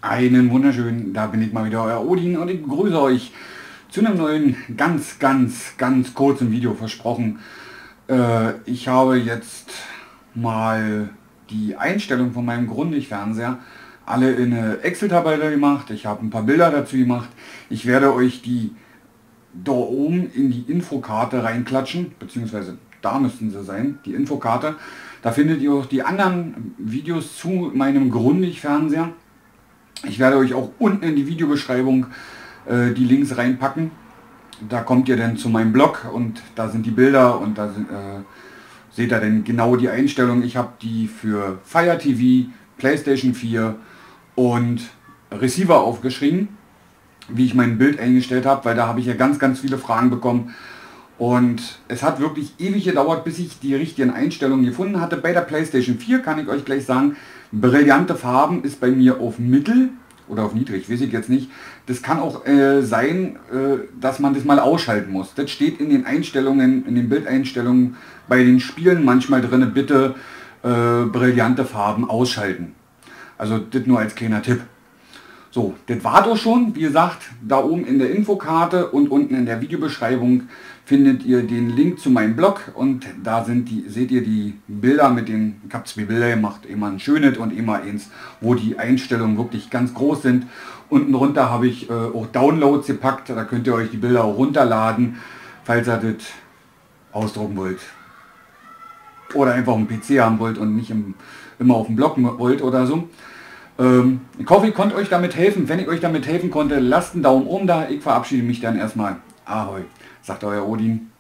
Einen wunderschönen, da bin ich mal wieder, euer Odin, und ich begrüße euch zu einem neuen, ganz kurzen Video versprochen. Ich habe jetzt mal die Einstellung von meinem Grundig-Fernseher alle in eine Excel-Tabelle gemacht. Ich habe ein paar Bilder dazu gemacht. Ich werde euch die da oben in die Infokarte reinklatschen, beziehungsweise da müssten sie sein, die Infokarte. Da findet ihr auch die anderen Videos zu meinem Grundig-Fernseher. Ich werde euch auch unten in die Videobeschreibung die Links reinpacken. Da kommt ihr dann zu meinem Blog und da sind die Bilder und da seht ihr dann genau die Einstellungen. Ich habe die für Fire TV, PlayStation 4 und Receiver aufgeschrieben, wie ich mein Bild eingestellt habe, weil da habe ich ja ganz viele Fragen bekommen. Und es hat wirklich ewig gedauert, bis ich die richtigen Einstellungen gefunden hatte. Bei der PlayStation 4 kann ich euch gleich sagen, brillante Farben ist bei mir auf Mittel oder auf Niedrig, weiß ich jetzt nicht. Das kann auch sein, dass man das mal ausschalten muss. Das steht in den Einstellungen, in den Bildeinstellungen bei den Spielen manchmal drin, bitte brillante Farben ausschalten. Also das nur als kleiner Tipp. So, das war doch schon. Wie gesagt, da oben in der Infokarte und unten in der Videobeschreibung findet ihr den Link zu meinem Blog und da seht ihr die Bilder mit den, ich habe 2 Bilder gemacht, immer ein schönes und immer eins, wo die Einstellungen wirklich ganz groß sind. Unten drunter habe ich auch Downloads gepackt, da könnt ihr euch die Bilder auch runterladen, falls ihr das ausdrucken wollt. Oder einfach einen PC haben wollt und nicht immer auf dem Blog wollt oder so. Ich hoffe, ich konnte euch damit helfen. Wenn ich euch damit helfen konnte, lasst einen Daumen oben da. Ich verabschiede mich dann erstmal. Ahoi, sagt euer Odin.